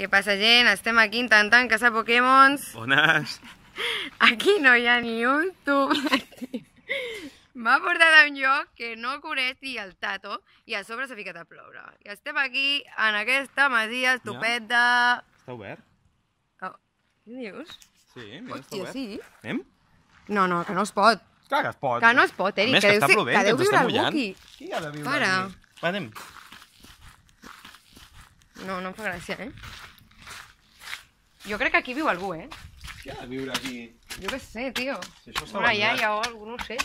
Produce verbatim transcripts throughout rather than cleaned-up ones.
Què passa, gent? Estem aquí intentant caçar Pokémons. Bones. Aquí no hi ha ni un tomàtic. M'ha portat a un lloc que no coneix ni el tato i a sobre s'ha ficat a ploure. I estem aquí, en aquesta masia estupenda. Està obert? Oh, què dius? Sí, mira, està Hòstia, obert. sí? Anem? No, no, que no es pot. Clar que es pot. Que no es pot, Eric. A més, que està plovent, que ens estem mullant. Qui ha de viure Para. aquí? Va, anem. No, no em fa gràcia, eh? Jo crec que aquí viu algú, eh? Qui ha de viure aquí? Jo què sé, tio. Si això s'ha Una abandonat. iaia o algú, no ho sé.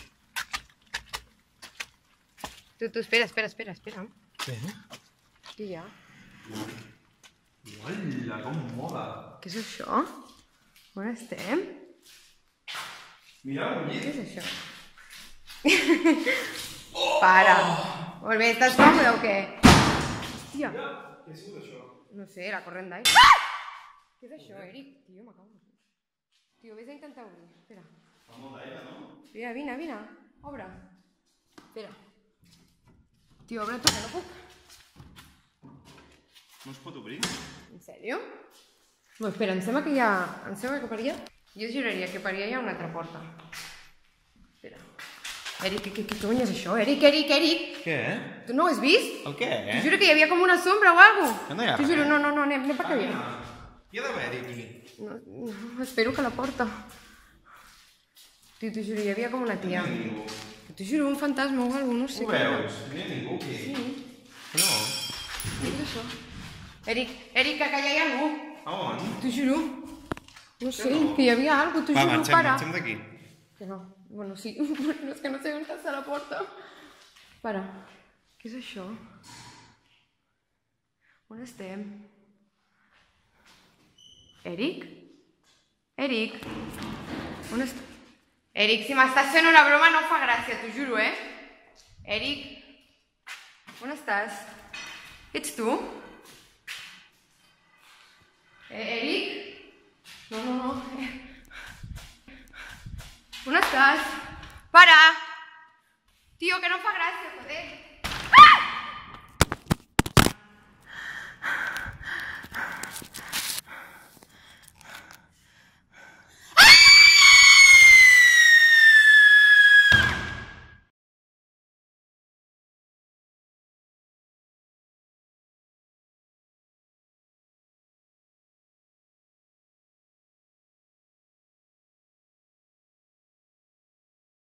Tu, tu, espera, espera, espera, espera. Què? Què hi ha? Hola, com mola. Què és això? On estem? Mira, un Què llit. és això? Para. Molt bé, estàs còmode o què? Hòstia. Què ha sigut això? No sé, la corrent d'aire. Ah! Què és això, Eric? Tio, m'acabo de... Tio, vés a intentar obrir. Espera. Fa molt d'aire, no? Vine, vine, vine. Obre. Espera. Tio, obre tu, que no puc. No es pot obrir? En sèrio? No, espera, em sembla que hi ha... Em sembla que per allà... Jo juraria que per allà hi ha una altra porta. Espera. Eric, què, què, què cony és això? Eric, Eric, Eric! Què? Tu no ho has vist? El què? T'ho juro que hi havia com una sombra o alguna cosa. Que no hi ha T'ho juro, res. no, no, no, anem, anem per aquí. Hi ha d'haver-hi aquí. No, no, espero que la porta. Tio, t'ho juro, hi havia com una tia. No hi ha ningú. T'ho juro, un fantasma o alguna cosa, no sé Ho què era. veus? No hi ha ningú aquí. Sí. No. Què és això? Eric, Eric, que allà hi ha algú. A on? T'ho juro. No sé, no? que hi havia alguna cosa, t'ho Va, juro, marxem, para. marxem d'aquí. Que no, bueno, sí, però és que no sé on està la porta. Para, què és això? On estem? Eric? Eric? On est... Eric, si m'estàs fent una broma no fa gràcia, t'ho juro, eh? Eric? On estàs? Ets tu? Eh, Eric? No, no, no. Eh. On estàs? Para! Tio, que no fa gràcia, joder.